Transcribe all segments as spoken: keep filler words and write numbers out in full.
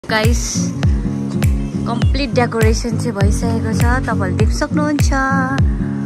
Guys complete decoration चाहिँ भइसकेको छ, तपाईहरुले देख्न सक्नुहुन्छ।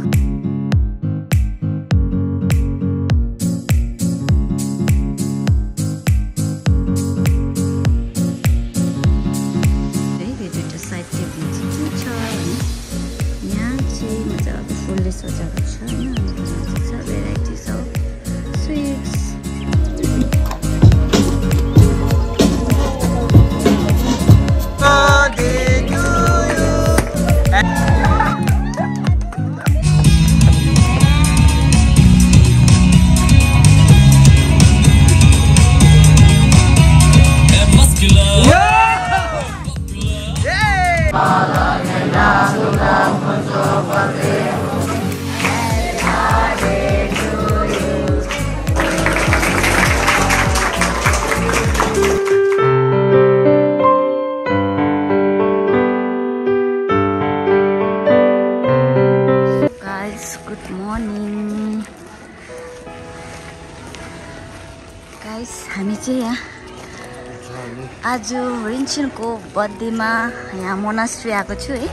हामी चाहिँ यहाँ आज रिन्चनको बर्थडेमा यहाँ मोनास्ट्री आएको छु है।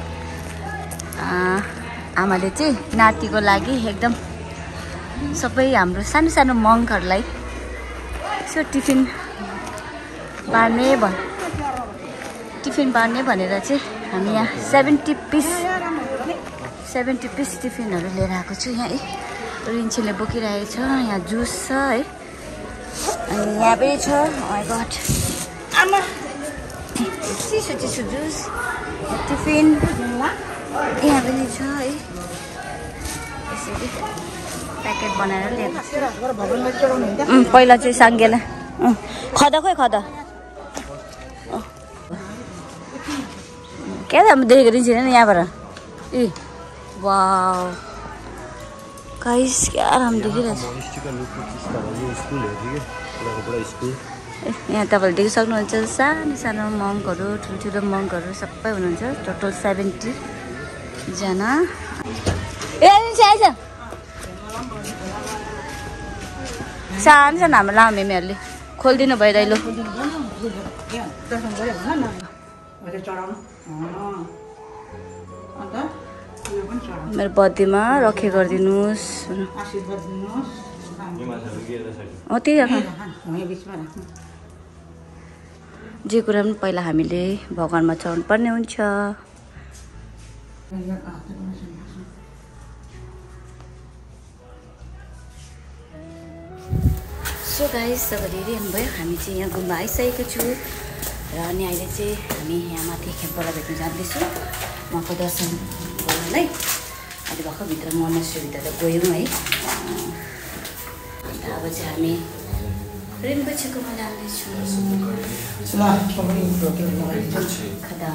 आमाले चाहिँ नातिको लागि एकदम सबै हाम्रो सानो सानो मङ्कहरूलाई यसो टिफिन बार्ने भन् टिफिन बार्ने भनेर चाहिँ हामी यहाँ सेभेन्टी पिस सेभेन्टी पिस टिफिनहरू लिएर आएको छु यहाँ है। रिन्चीले बोकिरहेको छ, यहाँ जुस छ है, अनि यहाँ पनि छ। माई गॉड आमा चिसो चिसो जुस, टिफिन यहाँ पनि छ है। यसरी प्याकेट बनाएर ल्याएको पहिला चाहिँ साङ्गेला खदा खोइ खदा क्या त हामी देखेको दिन छैन यहाँबाट। ए वाउ गाइस क्या राम्रो देखिरहेछ। यहाँ तपाईँले देख्न सक्नुहुन्छ सानो सानो मङ्कहरू, ठुल्ठुलो मङ्कहरू सबै हुनुहुन्छ। टोटल सेभेन्टी जना। ए आइज सानो सानो हाम्रो लामेहरूले खोलिदिनु भयो दैलो। मेरो बर्थडेमा रखे गरिदिनुहोस्। अँ त्यही राख्नु, जे कुरा पनि पहिला हामीले भगवानमा चढाउनु पर्ने हुन्छ। सो गाइस तपाईँले हेरिहाल्नुभयो, हामी चाहिँ यहाँ गुम्बा आइसकेको छु र अनि अहिले चाहिँ हामी यहाँ माथि खेतबाट भेट्नु जाँदैछु उहाँको दर्शन गर्नुलाई। अहिले भर्खर भित्र मोनास्ट्रीभित्र त गयौँ है। अन्त अब चाहिँ हामी रिम्पोछेकोमा जाँदैछौँ। खदा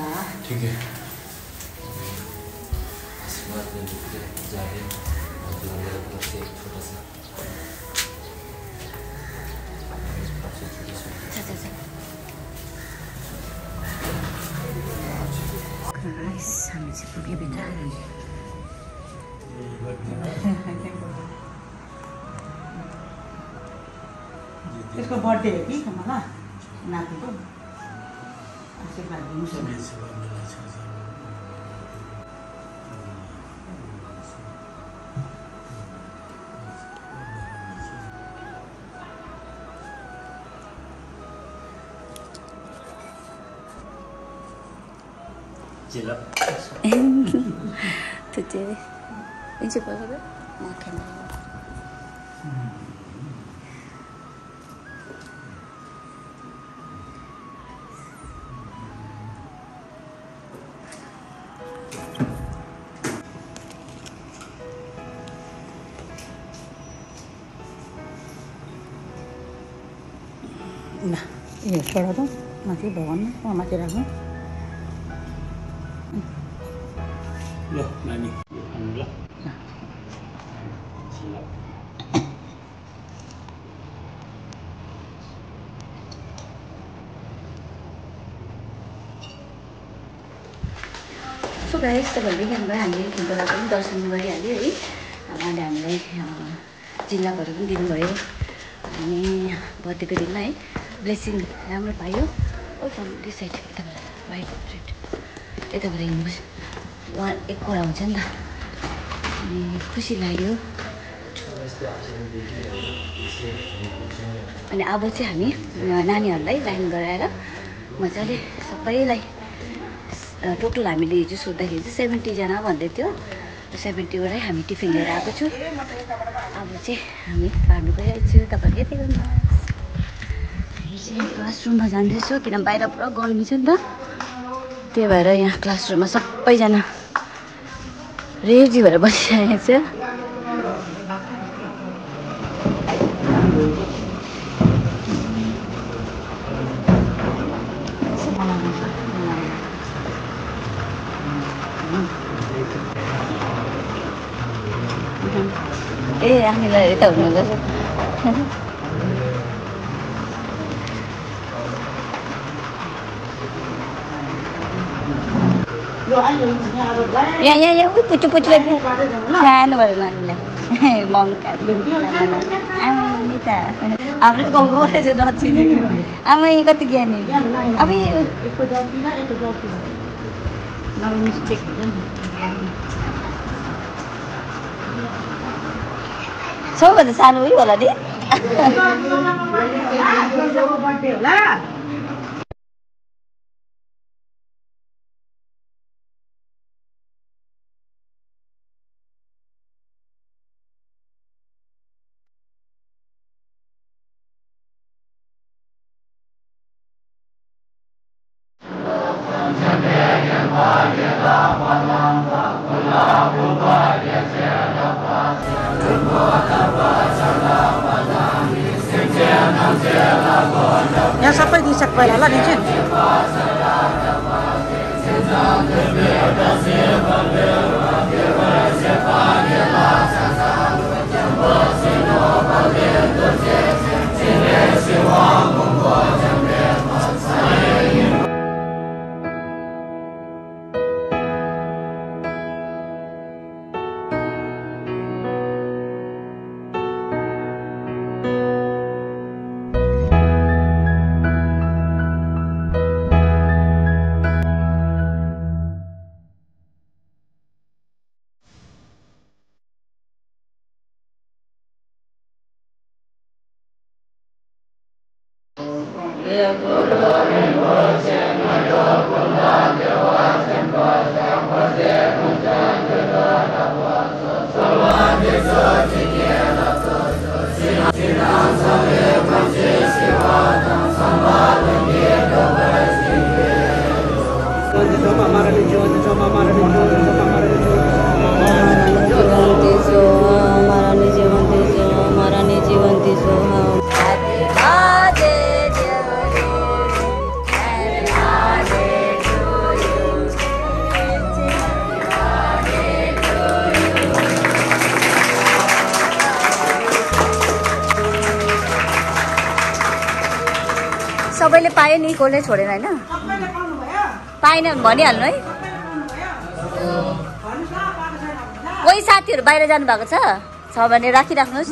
हामी चाहिँ पुग्यो भित्र। त्यसको बर्थडे हो कि मलाई नातिको आशीर्वाद दिनुहोस्। Gila. Itu cewek. Ini coba apa? Makan. Nah, ini suara tuh masih bawaan, masih ragu. Loh, nani? Alhamdulillah. Nah. Silap. So guys, तपाईँले हेर्नुभयो, हामीले खेतबाट पनि दर्शन गरिहाल्यो है। उहाँले हामीलाई जिल्लाहरू पनि दिनुभयो। अनि बर्थडेको दिनमा है ब्लेसिङ राम्रो पायो। ओ फ्रम दिस साइड यताबाट वाइट रेड यताबाट हिँड्नुपर्छ वान एक कुरा हुन्छ नि त अनि खुसी लाग्यो अनि अब चाहिँ हामी नानीहरूलाई लाइन गराएर मजाले सबैलाई टोटल हामीले हिजो सोद्धाखेरि चाहिँ सेभेन्टीजना भन्दै थियो सेभेन्टीबाटै हामी टिफिन लिएर आएको छु अब चाहिँ हामी पार्नु गइरहेको छु तपाईँले यति गर्नुहोस् क्लासरुममा जाँदैछु किन बाहिर पुरा गर्मी छ नि त त्यही भएर यहाँ क्लासरुममा सबैजना रेडी भएर बसिरहेको छ ए हामीलाई यता हुनुहुन्छ यहाँ यहाँ यहाँ उयो पुच्चु पुच्चु सानो भएर नानीलाई मङ्का आमै त हाम्रो गाउँको रहेछ नचिनेको आमै कति ज्ञानी अब मिस्टेक सबैभन्दा सानो उयो होला नि यहाँ सबै दिइसक पहिला ल निचेन सबैले पायो नि कसले छोडेन होइन पाएन भने भनिहाल्नु है कोही साथीहरू बाहिर जानुभएको छ छ भने राखिराख्नुहोस्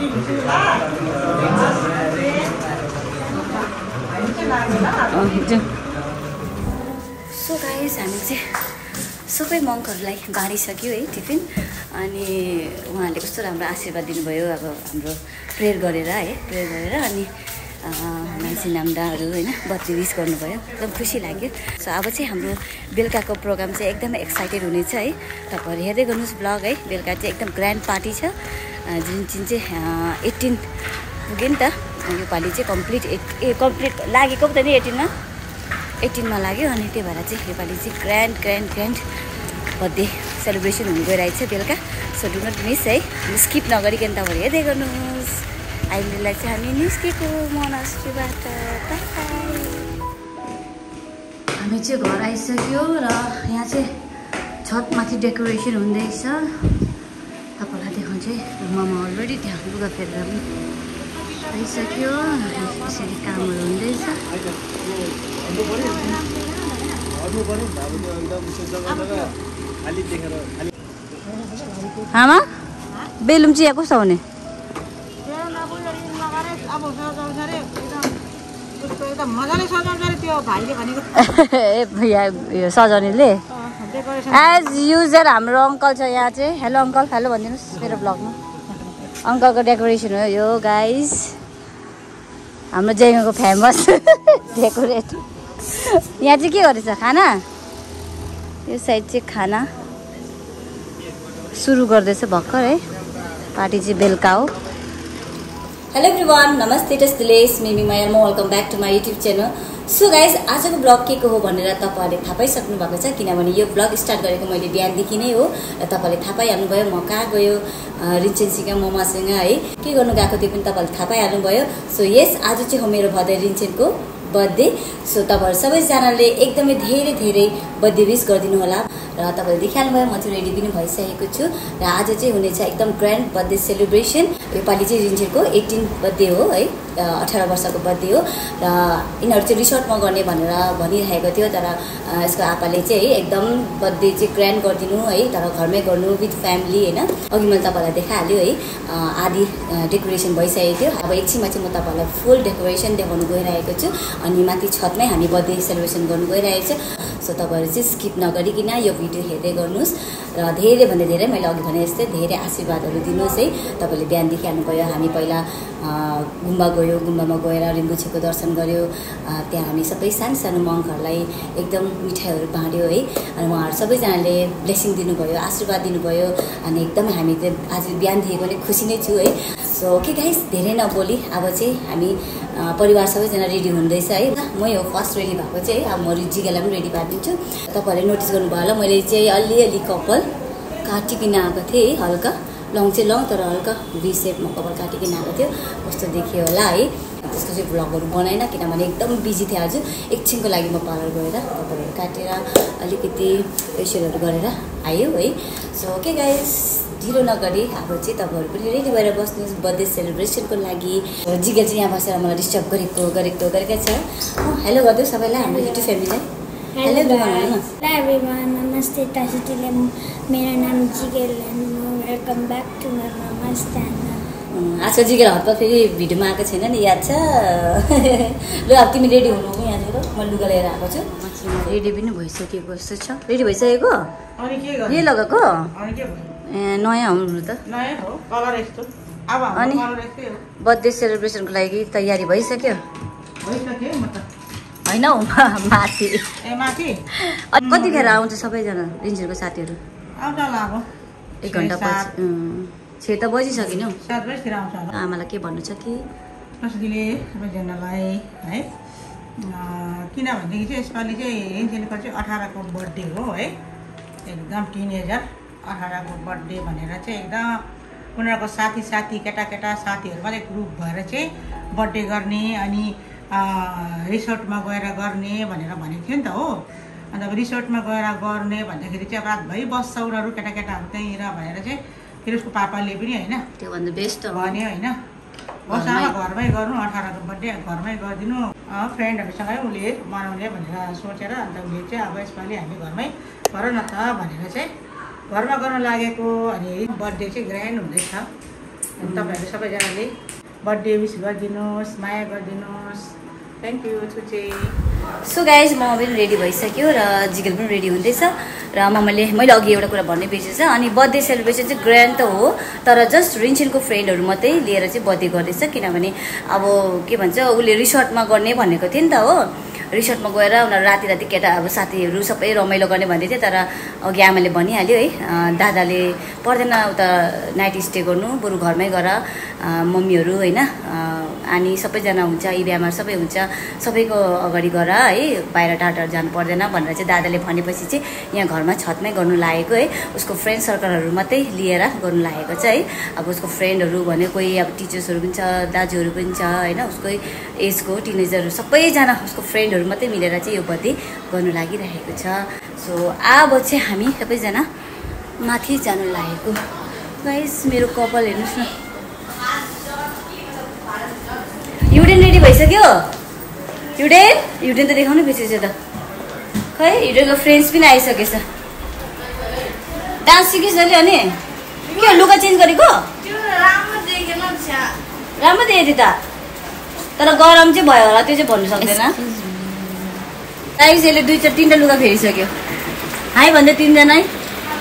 सो गाइस हामी चाहिँ सबै मङ्कहरूलाई बाँडिसक्यो है टिफिन अनि उहाँहरूले कस्तो राम्रो आशीर्वाद दिनुभयो अब हाम्रो प्रेयर गरेर है प्रेयर गरेर अनि मान्छे नाम्दाहरू होइन बर्थडे विस गर्नुभयो एकदम खुसी लाग्यो सो अब चाहिँ हाम्रो बेलुकाको प्रोग्राम चाहिँ एकदमै एक्साइटेड हुनेछ है तपाईँहरू हेर्दै गर्नुहोस् ब्लग है बेलुका चाहिँ एकदम ग्रान्ड पार्टी छ जुन जुन चाहिँ एट्टिन पुग्यो नि त योपालि चाहिँ कम्प्लिट एट ए कम्प्लिट लागेको पो त नि एटिनमा एटिनमा लाग्यो अनि त्यही भएर चाहिँ योपालि चाहिँ grand grand grand birthday celebration हुनु गइरहेको छ बेलुका सो डु नट मिस है स्किप नगरिकन तपाईँहरू हेर्दै गर्नुहोस् अहिलेलाई चाहिँ हामी निस्केको मोनास्ट्रीबाट हामी चाहिँ घर आइसक्यो र यहाँ चाहिँ छतमाथि डेकोरेसन हुँदैछ तपाईँलाई देखाउँछु रुममा अलरेडी त्यहाँ लुगा फेरेर पनि आइसक्यो यसरी कामहरू हुँदैछ आमा बेलुम चाहिँ यहाँ कस्तो हुने त मजाले सजाउँछ रे त्यो भाइले भनेको यो सजाउनेले एज युजर हाम्रो अङ्कल छ यहाँ चाहिँ हेलो अङ्कल हेलो भनिदिनुहोस् मेरो ब्लगमा अङ्कलको डेकोरेसन हो यो गाइस हाम्रो जयगाउँको फेमस डेकोरेट यहाँ चाहिँ के गरेछ खाना यो साइड चाहिँ खाना सुरु गर्दैछ भर्खर है पार्टी चाहिँ बेलुका हो हेलो एभ्रिवान नमस्ते टेस्ट दिलेस मेमी माया म welcome back to my YouTube channel so guys आजको ब्लग के को हो भनेर तपाईँहरूले थाहा पाइसक्नु भएको छ किनभने यो ब्लग स्टार्ट गरेको मैले बिहानदेखि नै हो र तपाईँहरूले थाहा पाइहाल्नुभयो म कहाँ गयो रिन्चेनसँग ममासँग है के गर्नु गएको त्यो पनि तपाईँहरूले थाहा पाइहाल्नुभयो सो यस आज चाहिँ हो मेरो भदै रिन्चेनको बर्थडे सो तपाईँहरू सबैजनाले एकदमै धेरै धेरै बर्थडे विस गरिदिनु होला र तपाईँले देखिहाल्नुभयो म चाहिँ रेडी पनि भइसकेको छु र आज चाहिँ हुनेछ एकदम ग्रान्ड बर्थडे सेलिब्रेसन योपालि चाहिँ रिन्चेनको एटिन बर्थडे हो है अठार वर्षको बर्थडे हो र यिनीहरू चाहिँ रिसोर्टमा गर्ने भनेर भनिरहेको थियो तर यसको आपाले चाहिँ है एकदम बर्थडे चाहिँ ग्रान्ड गरिदिनु है तर घरमै गर्नु विथ फ्यामिली होइन अघि मैले तपाईँलाई देखाइहाल्यो है आधी डेकोरेसन भइसकेको थियो अब एकछिनमा चाहिँ म तपाईँहरूलाई फुल डेकोरेसन देखाउनु गइरहेको छु अनि माथि छतमै हामी बर्थडे सेलिब्रेसन गर्नु गइरहेको छु सो तपाईँहरू चाहिँ स्किप नगरिकन यो भिडियो हेर्दै गर्नुहोस् र धेरैभन्दा धेरै मैले अघि भने जस्तै धेरै आशीर्वादहरू दिनुहोस् है तपाईँले बिहानदेखि हाल्नुभयो हामी पहिला गुम्बा गयो गुम्बामा गएर रिम्बुछेको दर्शन गऱ्यो त्यहाँ हामी सबै सानो सानो मङ्कहरूलाई एकदम मिठाईहरू बाँड्यो है अनि उहाँहरू सबैजनाले ब्लेसिङ दिनुभयो आशीर्वाद दिनुभयो अनि एकदमै हामी चाहिँ आज बिहानदेखि पनि खुसी नै छु है सो के गाइस धेरै नबोली अब चाहिँ हामी परिवार सबैजना रेडी हुँदैछ है मै हो फर्स्ट रेडी भएको चाहिँ अब म जिगालाई पनि रेडी पारिदिन्छु तपाईँहरूले नोटिस गर्नुभयो होला मैले चाहिँ अलिअलि कपाल काटिकन आएको थिएँ है हल्का लङ चाहिँ लङ तर हल्का भी सेपमा कपाल काटिकन आएको थियो कस्तो देखियो होला है त्यसको चाहिँ भ्लगहरू बनाएन किनभने एकदम बिजी थिएँ आज एकछिनको लागि म पार्लर गएर कपालहरू काटेर अलिकति फेसियलहरू गरेर आयो है सो के गाइस ढिलो नगरी अब चाहिँ तपाईँहरू पनि रेडी भएर बस्नुहोस् बर्थडे सेलिब्रेसनको लागि जिगेल चाहिँ यहाँ बसेर मलाई डिस्टर्ब गरेको गरेको गरेकै छ हेलो गरिदियो सबैलाई हाम्रो युट्युब फ्यामिलीलाई हेलो एभ्रिवान नमस्ते दाजुले मेरो नाम जिगेल welcome back to my mama's channel आज जिगेल हतपत फेरि भिडियोमा आएको छैन नि याद छ ल अब तिमी रेडी हुनु हो यहाँनिर म लुगा लिएर आएको छु रेडी पनि भइसकेको जस्तो छ रेडी भइसकेको यही लगाएको ए नयाँ हुनु त अनि बर्थडे सेलिब्रेसनको लागि तयारी भइसक्यो होइन हौ माथि कतिखेर आउँछ सबैजना रिन्चेनको साथीहरू एक घन्टा पछि छ त बजिसक्यो नि हौ आमालाई के भन्नु छ कि सबैजनालाई है किनभनेदेखि चाहिँ यसपालि चाहिँ रिन्चेनको चाहिँ अठारको बर्थडे हो है एकदम टिनेजर अठारको बर्थडे भनेर चाहिँ एकदम उनीहरूको साथी साथी केटा केटा साथीहरू मात्रै ग्रुप भएर चाहिँ बर्थडे गर्ने अनि रिसोर्टमा गएर गर्ने भनेर भनेको थियो नि त हो अन्त अब रिसोर्टमा गएर गर्ने भन्दाखेरि चाहिँ अब रातभरि बस्छ उनीहरू केटाकेटाहरू त्यहीँनिर भनेर चाहिँ फेरि उसको पापाले पनि होइन त्योभन्दा बेस्ट भन्यो होइन बस आमा घरमै गर्नु अठारको बर्थडे घरमै गरिदिनु फ्रेन्डहरूसँगै उसले मनाउने भनेर सोचेर अन्त उसले चाहिँ अब यसपालि हामी घरमै गर न त भनेर चाहिँ घरमा गर्न लागेको अनि बर्थडे चाहिँ ग्रान्ड हुँदैछ अनि तपाईँहरू सबैजनाले बर्थडे विस गरिदिनुहोस् माया गरिदिनुहोस् थ्याङ्क यू छुचे सो गाइज म पनि रेडी भइसक्यो र जिगल पनि रेडी हुँदैछ र मम्मीले मैले अघि एउटा कुरा भन्ने बिर्सेछ अनि बर्थडे सेलिब्रेसन चाहिँ ग्रान्ड त हो तर जस्ट रिन्चेनको फ्रेन्डहरू मात्रै लिएर चाहिँ बर्थडे गर्दैछ किनभने अब के भन्छ उसले रिसोर्टमा गर्ने भनेको थियो नि त हो रिसोर्टमा गएर उनीहरू राति राति केटा अब साथीहरू सबै रमाइलो गर्ने भन्दै थियो तर अघि आमाले भनिहाल्यो है दादाले पर्दैन उता नाइट स्टे गर्नु बरु घरमै गर मम्मीहरू होइन अनि सबैजना हुन्छ इबिआमा सबै हुन्छ सबैको अगाडि गर है बाहिर टाढा टाढा जानु पर्दैन भनेर चाहिँ दादाले भनेपछि चाहिँ यहाँ घरमा छतमै गर्नु लागेको है उसको फ्रेन्ड सर्कलहरू मात्रै लिएर गर्नु लागेको छ है अब उसको फ्रेन्डहरू भने कोही अब टिचर्सहरू पनि छ दाजुहरू पनि छ होइन उसकै एजको टिनेजरहरू सबैजना उसको फ्रेन्डहरू मात्रै मिलेर चाहिँ यो बर्थडे गर्नु लागिरहेको छ सो अब चाहिँ हामी सबैजना माथि जानु लागेको गाइस मेरो कपाल हेर्नुहोस् न युडेन रेडी भइसक्यो युडेन युडेन त देखाउनु बिर्सेछ त खै युडेनको फ्रेन्ड्स पनि आइसकेछ डान्स सिकिस् जहिले अनि के लुगा चेन्ज गरेको राम्रो देखेको थियो त तर गरम चाहिँ भयो होला त्यो चाहिँ भन्नु सक्दैन गाइस यसले दुई चार तिनवटा लुगा फेरिसक्यो हाई भन्दै तिनजना है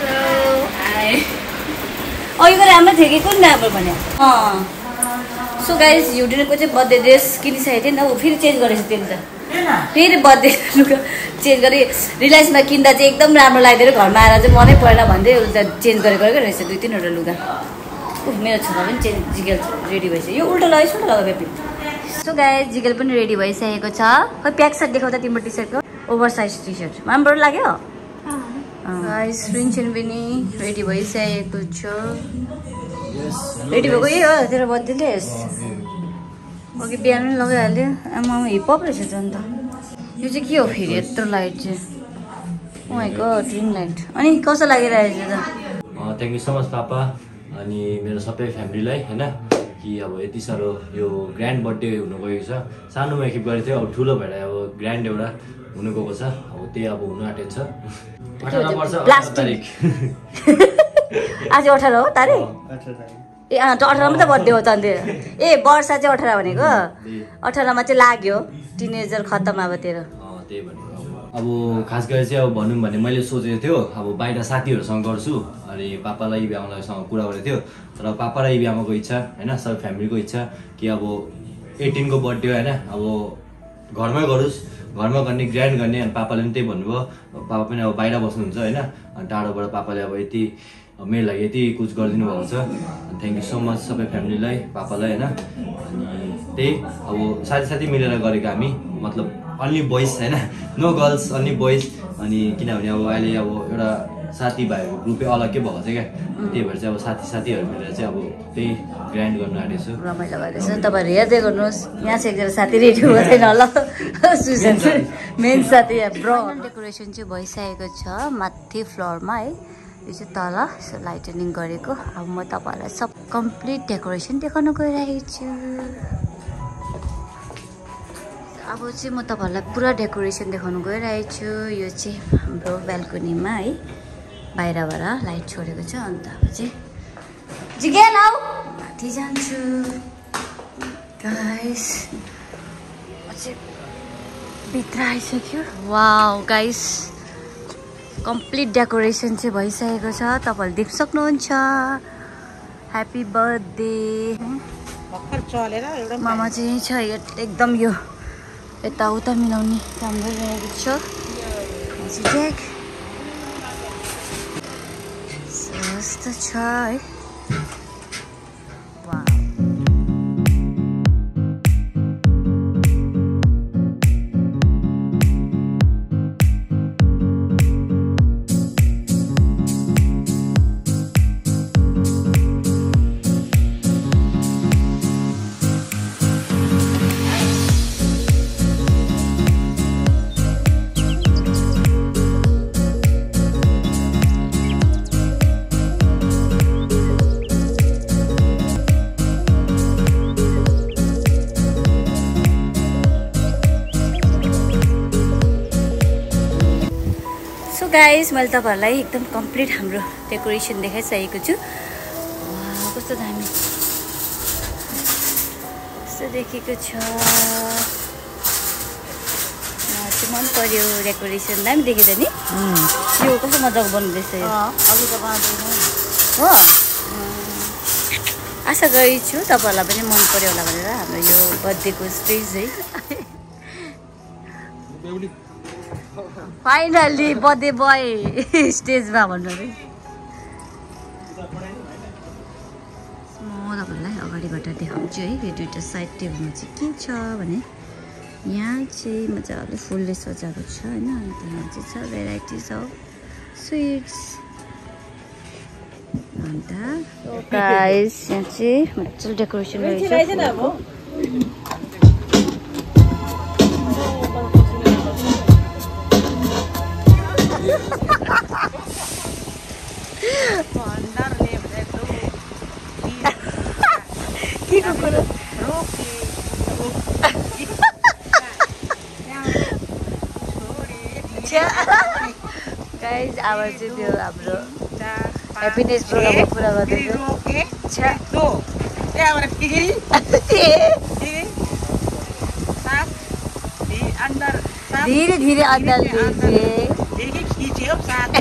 अघि गएर राम्रो थियो कि कुन राम्रो भन्यो अँ सो गाइस युडिनको चाहिँ बर्थडे ड्रेस किनिसकेको थियो नि त ऊ फेरि चेन्ज गरेछ त्यसले त फेरि बर्थडे लुगा चेन्ज गरेँ रिलायन्समा किन्दा चाहिँ एकदम राम्रो लाग्दैन घरमा आएर चाहिँ मनै परेन भन्दै उसले चेन्ज गरेको रहेछ दुई तिनवटा लुगा ऊ मेरो छोरा पनि चेन्ज जिगेल रेडी भइसक्यो यो उल्टो लगाइस् उल्टो लगा बेबी सो गाइस जिगेल पनि रेडी भइसकेको छ खै प्याक सर्ट देखाउँदा तिम्रो टी सर्टको ओभर साइज टी सर्ट राम्रो लाग्यो गाइस रिन्चन पनि रेडी भइसकेको छ रेडी भएको यही हो तेरो बर्थडेले अघि बिहान पनि लगाइहाल्यो आमा हिपहप रहेछ झन् त यो चाहिँ के हो फेरि यत्रो लाइट चाहिँ उहाँको ड्रिम लाइट अनि कस्तो लागिरहेको छ त थ्याङ्क यू सो मच पापा अनि मेरो सबै फ्यामिलीलाई होइन कि अब यति साह्रो यो ग्रान्ड बर्थडे हुनु गएको छ सानोमा एकिप गरेको थियो अब ठुलो भएर अब ग्रान्ड एउटा हुनु गएको छ अब त्यही अब हुनु आँटेको छ अठार वर्ष तारिक आज अठार हो तारिक ए अँ अठारमा त बर्थडे हो त अन्त ए वर्ष चाहिँ अठार भनेको अठारमा चाहिँ लाग्यो टिनेजर खत्तम अब तेरो त्यही भनेको अब खास गरी चाहिँ अब भनौँ भने मैले सोचेको थियो अब बाहिर साथीहरूसँग गर्छु अनि पापालाई बिहामासँग कुरा गरेको थियो तर पापा र बिहामाको इच्छा होइन सब फ्यामिलीको इच्छा कि अब एटिनको बर्थडे होइन अब घरमै गरोस् घरमा गर्ने ग्रान्ड गर्ने अनि पापाले पनि त्यही भन्नुभयो पापा पनि अब बाहिर बस्नुहुन्छ होइन अनि टाढोबाट पापाले अब यति मेरो लागि यति कुछ गरिदिनु भएको छ थ्याङ्क यू सो मच सबै फ्यामिलीलाई पापालाई होइन अनि त्यही अब साथी साथी मिलेर गरेको हामी मतलब अन्ली बोइज होइन नो गर्ल्स अन्ली बोइज अनि किनभने अब अहिले अब एउटा साथीभाइहरूको ग्रुपै अलग्गै भएको छ क्या त्यही भएर चाहिँ अब साथी साथीहरू मिलेर चाहिँ अब त्यही ग्रान्ड गर्न आँटेको छु रमाइलो भइरहेछ तपाईँहरू हेर्दै गर्नुहोस् यहाँ चाहिँ एकजना साथी रेडी हुँदैन ल सुजन मेन साथी ब्रो डेकोरेसन चाहिँ भइसकेको छ माथि फ्लोरमा है यो चाहिँ तल लाइटनिङ गरेको अब म तपाईँहरूलाई सब कम्प्लिट डेकोरेसन देखाउन गइरहेको छु अब चाहिँ म तपाईँहरूलाई पुरा डेकोरेसन देखाउनु गइरहेको छु यो चाहिँ हाम्रो ब्याल्कनीमा है बाहिरबाट लाइट छोडेको छ अन्त अब चाहिँ जिगेल आऊ माथि जान्छु गाइस चाहिँ भित्र आइसक्यो वाउ गाइस कम्प्लिट डेकोरेसन चाहिँ भइसकेको छ तपाईँहरूले देख्न सक्नुहुन्छ ह्याप्पी बर्थडे मामा चाहिँ छ एकदम यो यताउता मिलाउने काम गरिरहेको छ यस्तो छ है गाइस मैले तपाईहरुलाई एकदम कम्प्लिट हाम्रो डेकोरेसन देखाइसकेको छु कस्तो दामी कस्तो देखेको छ मलाई मन पर्यो डेकोरेसन दामी देखेछ नि यो कस्तो मजाको बनाउँदैछ यो अघि त बनाउँदैन हो आशा गरेछु तपाईहरुलाई पनि मन पर्यो होला भनेर हाम्रो यो बर्थडेको स्टेज है फाइनली बर्थडे बोय स्टेजमा भन्नु रे म तपाईहरुलाई अगाडिबाट देखाउँछु है यो दुईटा साइड टेबलमा चाहिँ के छ भने यहाँ चाहिँ मजाले फुलले सजाएको छ हैन अनि यहाँ चाहिँ छ भेराइटिज अफ स्वीट्स अन्त गाइस यहाँ चाहिँ मजाले डेकोरेसन गरिएको छ गाइस अब चाहिँ त्यो हाम्रो ह्याप्पिनेस प्रोग्रामको कुरा गर्दैछु अंदर साथ धीरे धीरे अंदर लीजिए। देखिए खींचे अब साथ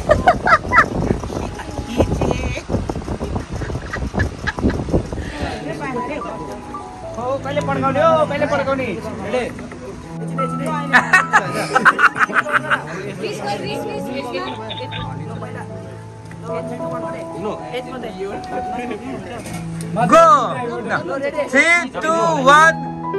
खींचे हो कहिले पड्काउने हो कहिले पड्काउने हेडे Go! Three, two, one.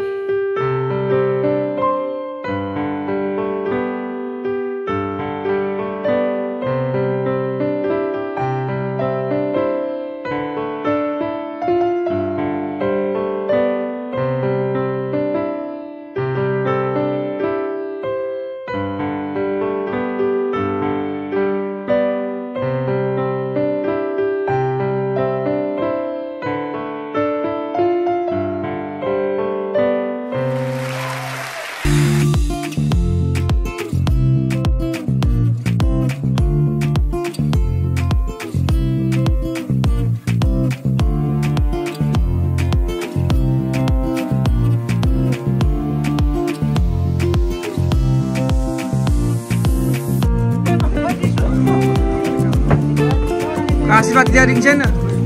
आशीर्वाद दिया रिङ छैन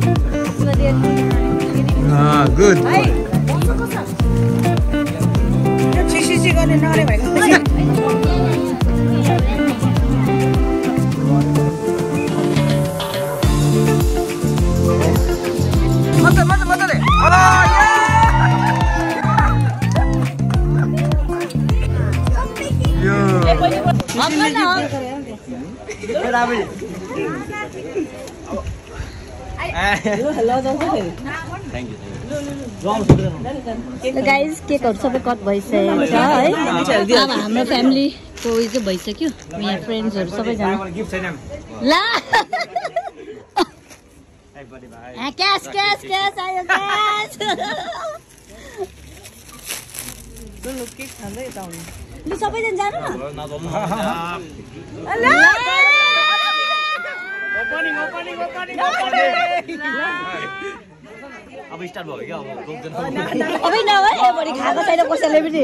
गुड छिसी गर्ने नरे भएको मजा मजा मजाले गाइज केकहरू सबै कट भइसकेको छ है। अब हाम्रो फ्यामिलीको उयो चाहिँ भइसक्यो, यहाँ फ्रेन्ड्सहरू सबैजना ला क्यास क्यास क्यास आयो क्यास लु सबैजना जानु न ओपनिङ ओपनिङ ओपनिङ अब स्टार्ट भयो क्या अब रोक्दैन अबै नभए बढी खाएको छैन कसैले पनि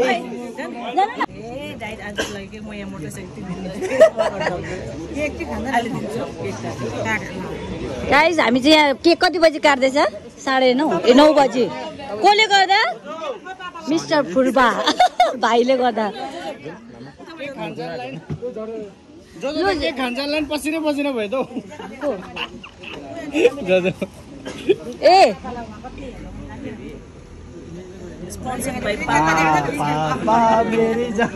गाइस हामी चाहिँ यहाँ केक कति बजी काट्दैछ साढे नौ ए नौ बजी कसले गर्दा मिस्टर फुर्बा भाइले गर्दा खान्छलाई पसिनै पसिनै भयो त ए पापा मेरी जान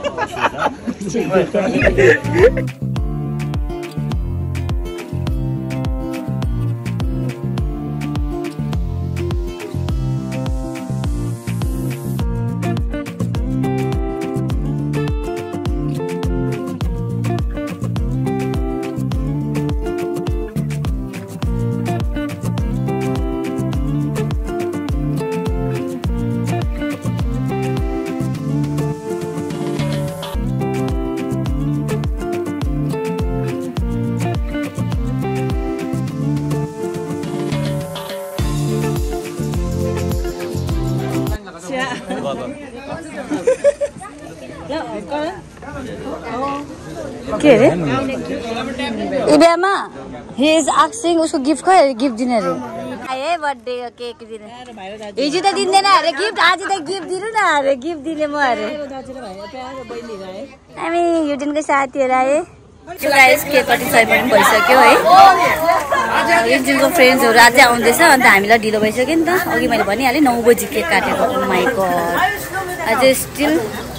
के अरे इबियामा हि इज आस्किङ उसको गिफ्ट खै गिफ्ट दिने अरे है बर्थडे केक दिने हिजो त दिँदैन अरे गिफ्ट आज त गिफ्ट दिनु न अरे गिफ्ट दिने म अरे हामी युटिनको साथीहरू आए गाइस केक कटिसके पनि भइसक्यो है युटिनको फ्रेन्ड्सहरू अझै आउँदैछ अन्त हामीलाई ढिलो भइसक्यो नि त अघि मैले भनिहालेँ नौ बजी केक काटेको माइ गॉड अझै स्टिल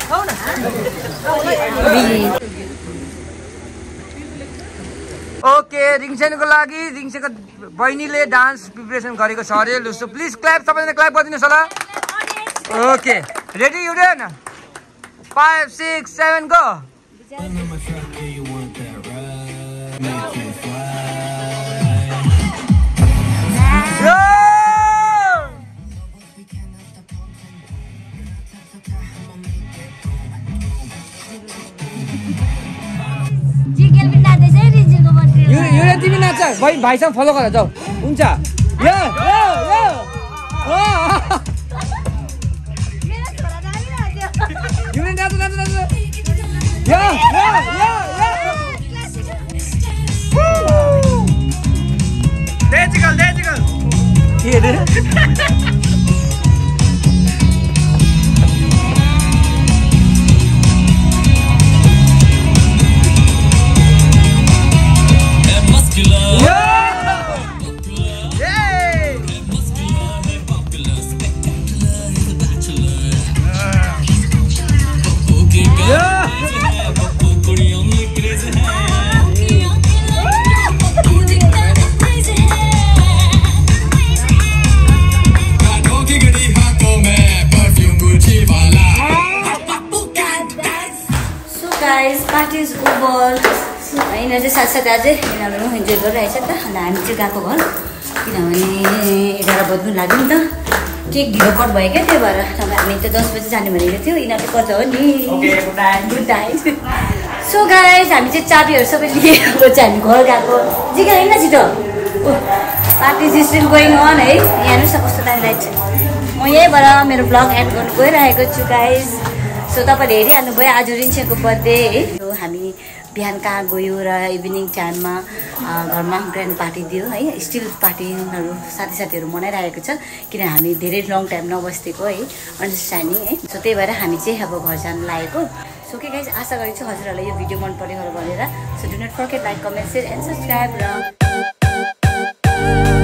ओके रिङसेनको लागि रिङसेको बहिनीले डान्स प्रिपरेसन गरेको छ अरे लु सो प्लिज क्ल्याप सबैजना क्ल्याप गरिदिनुहोस् होला ओके रेडी युडेन फाइभ सिक्स सेभेन गो तिमी नाच्छ भाइ भाइसँग फलो गर जाऊ हुन्छ यो यो यो नाच्नु नाच्नु नाच्नु Yeah, yeah, yeah, yeah. Woo! Magical, magical. Here it is. Guys party is over यिनीहरू चाहिँ साथसाथै अझै यिनीहरू इन्जोय गरिरहेछ नि त अन्त हामी चाहिँ गएको घर किनभने एघार बज्नु लाग्यो नि त केक ढिलो कट भयो क्या त्यही भएर अब हामी त दस बजी जाने भनेको थियो यिनीहरूले कता हो नि गुड नाइट सो गाइस हामी चाहिँ चाबीहरू सबै लिएको चाहिँ हामी घर गएको जिगा होइन छिटो party is still going on है यहाँ हेर्नुहोस् न कस्तो दामी लाइट म यहीँबाट मेरो ब्लग एड गर्नु गइरहेको छु गाइस सो तपाईँले हेरिहाल्नुभयो आज रिन्सेको बर्थडे है हामी बिहान कहाँ गयो र इभिनिङ टाइममा घरमा ग्रान्ड पार्टी दियो है स्टिल पार्टीहरू साथी साथीहरू मनाइरहेको छ किन हामी धेरै लङ टाइम नबस्देको है अन्डरस्ट्यान्डिङ है सो त्यही भएर हामी चाहिँ अब घर जानु लागेको सो के गाइस आशा गरेको छु हजुरहरूलाई यो भिडियो मन पऱ्यो भनेर so do not forget like comment share and subscribe र